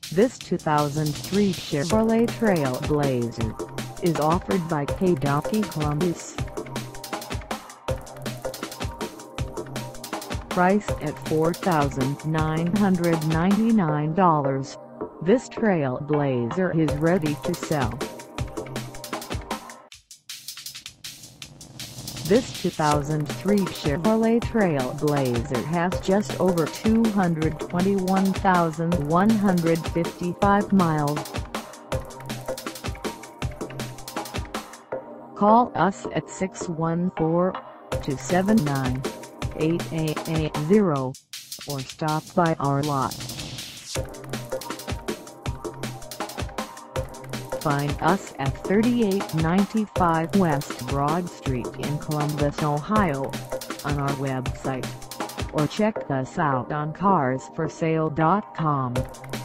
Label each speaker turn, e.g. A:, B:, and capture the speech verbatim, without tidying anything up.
A: This two thousand three Chevrolet TrailBlazer is offered by Haydocy Columbus. Priced at four thousand nine hundred ninety-nine dollars, this TrailBlazer is ready to sell. This two thousand three Chevrolet TrailBlazer has just over two hundred twenty-one thousand one hundred fifty-five miles. Call us at six one four, two seven nine, eight eight eight zero or stop by our lot. Find us at thirty-eight ninety-five West Broad Street in Columbus, Ohio, on our website, or check us out on cars for sale dot com.